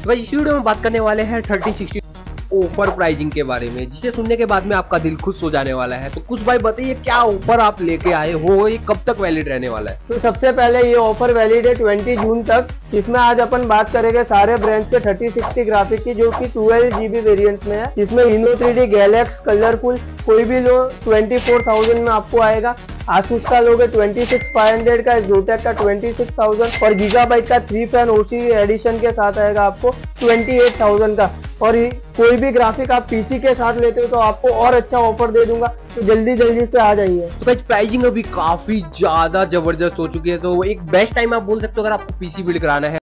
तो भाई इस वीडियो में बात करने वाले हैं 3060 ऑफर प्राइजिंग के बारे में, जिसे सुनने के बाद में आपका दिल खुश हो जाने वाला है। तो कुछ भाई बताइए क्या ऑफर आप लेके आए हो, ये कब तक वैलिड रहने वाला है? तो सबसे पहले ये ऑफर वैलिड है 20 जून तक। इसमें आज अपन बात करेंगे सारे ब्रांड्स के 3060 ग्राफिक की, जो कि 12 GB वेरिएंट्स में है। इसमें Inno 3D गैलेक्स कलरफुल कोई भी लो 24,000 में आपको आएगा। आसूस का लोगे 26,500 का, जोटेक का 26,000 और गीगाबाइट का 3 फैन ओसी एडिशन के साथ आएगा आपको 28,000 का। और कोई भी ग्राफिक आप पीसी के साथ लेते हो तो आपको और अच्छा ऑफर दे दूंगा, तो जल्दी से आ जाइए। तो भाई प्राइजिंग अभी काफी ज्यादा जबरदस्त हो चुकी है, तो एक बेस्ट टाइम आप बोल सकते हो अगर आपको पीसी बिल्ड कराना है।